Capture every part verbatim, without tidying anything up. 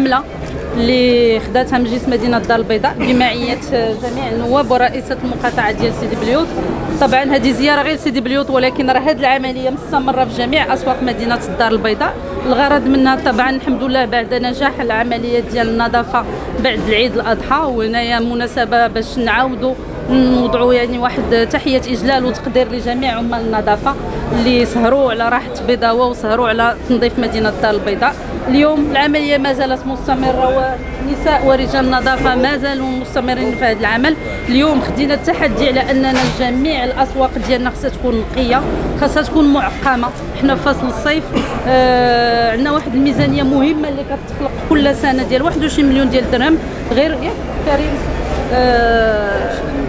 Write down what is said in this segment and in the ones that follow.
حمله اللي خداتها مجلس مدينه الدار البيضاء بمعيه جميع النواب ورئيسه المقاطعه ديال سيدي بليوط. طبعا هذه زياره غير سيدي بليوط، ولكن راه هذه العمليه مستمره في جميع اسواق مدينه الدار البيضاء. الغرض منها طبعا الحمد لله بعد نجاح العمليه ديال النظافه بعد العيد الاضحى، وهنايا مناسبه باش نعاودوا نوضعوا يعني واحد تحيه اجلال وتقدير لجميع عمال النظافه اللي سهروا على راحه بيضاوه وسهروا على تنظيف مدينه الدار البيضاء. اليوم العمليه ما زالت مستمره، ونساء ورجال النظافه ما زالوا مستمرين في هذا العمل. اليوم خدينا التحدي على اننا جميع الاسواق ديالنا خاصها تكون نقيه، خاصها تكون معقمه. حنا في فصل الصيف آه عندنا واحد الميزانيه مهمه اللي كتخلق كل سنه ديال واحد وعشرين مليون ديال الدرهم، غير ياك كريم آه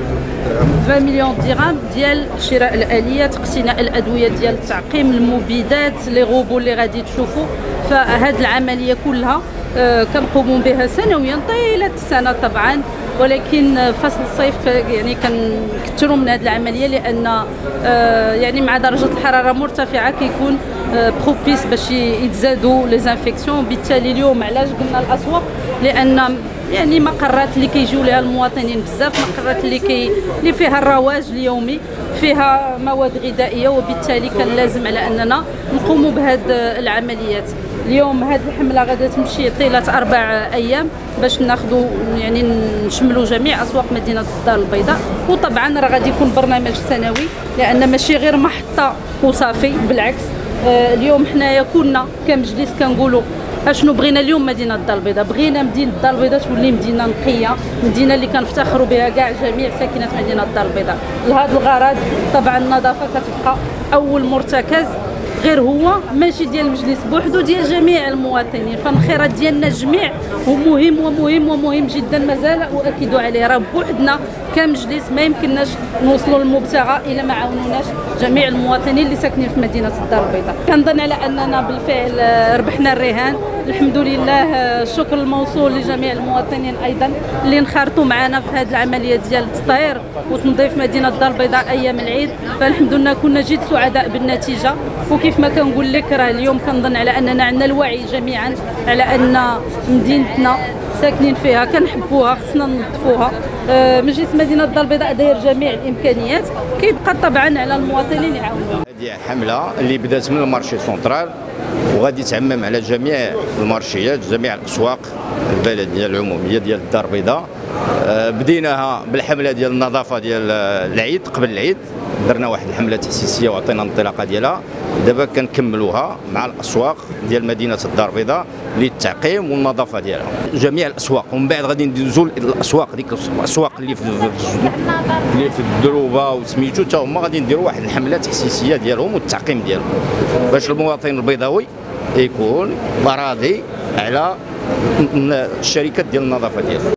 عشرين مليون درهم ديال شراء الاليات، اقتناء الادويه ديال التعقيم، المبيدات، لي غوبو اللي غادي تشوفوا. فهاد العمليه كلها آه كنقوموا بها سنويا طيله السنه طبعا، ولكن فصل الصيف يعني كنكثروا من هذه العمليه لان آه يعني مع درجه الحراره مرتفعه كيكون آه بروبيس باش يتزادوا لي زانفيكسيون. بالتالي اليوم علاش قلنا الاسواق؟ لان يعني مقرات اللي كيجيو لها المواطنين بزاف، مقرات اللي كي اللي فيها الرواج اليومي، فيها مواد غذائيه، وبالتالي كان لازم على اننا نقوموا بهذه العمليات. اليوم هذه الحمله غادا تمشي طيله اربع ايام باش ناخذوا يعني نشملوا جميع اسواق مدينه الدار البيضاء. وطبعا راه غادي يكون برنامج سنوي، لان ماشي غير محطه وصافي، بالعكس آه اليوم حنايا كنا كمجلس كنقولوا اشنو بغينا اليوم مدينه الدار البيضاء. بغينا مدينه الدار البيضاء تولي مدينه نقيه، مدينه اللي كنفتخروا بها كاع جميع ساكنه مدينه الدار البيضاء. لهذا الغرض طبعا النظافه كتبقى اول مرتكز، غير هو ماشي ديال المجلس بوحدو، ديال جميع المواطنين. فالخيرات ديالنا جميع ومهم ومهم ومهم جدا، مازال اؤكد عليه. راه بوحدنا كمجلس ما يمكنناش نوصلوا للمبتغى الا ما عاونوناش جميع المواطنين اللي ساكنين في مدينه الدار البيضاء. كنظن على اننا بالفعل ربحنا الرهان الحمد لله. الشكر الموصول لجميع المواطنين ايضا اللي انخرطوا معنا في هذه العمليه ديال التطهير وتنظيف مدينه الدار البيضاء ايام العيد. فالحمد لله كنا جد سعداء بالنتيجه. وكيف ما كنقول لك راه اليوم كنظن على اننا عندنا الوعي جميعا على ان مدينتنا ساكنين فيها كنحبوها، خصنا ننظفوها. آه مجلس مدينه الدار البيضاء داير جميع الامكانيات، كيبقى طبعا على المواطنين يعاونوا. هذه حمله اللي بدات من المارشي سونترال وغادي تعمم على جميع المارشيات، جميع الاسواق البلديه العموميه ديال الدار البيضاء. آه بديناها بالحمله ديال النظافه ديال العيد. قبل العيد درنا واحد الحمله تحسيسيه وعطينا الانطلاقه ديالها. دابا كنكملوها مع الاسواق ديال مدينه الدار البيضاء للتعقيم والنظافه ديالها، جميع الاسواق. ومن بعد غادي ندوزو للاسواق ديك الاسواق اللي في اللي في الدروبه وسميتو، حتى هما غادي نديروا واحد الحمله تحسيسيه ديالهم والتعقيم ديالهم باش المواطن البيضاوي يكون راضي على الشركات ديال النظافه ديالها.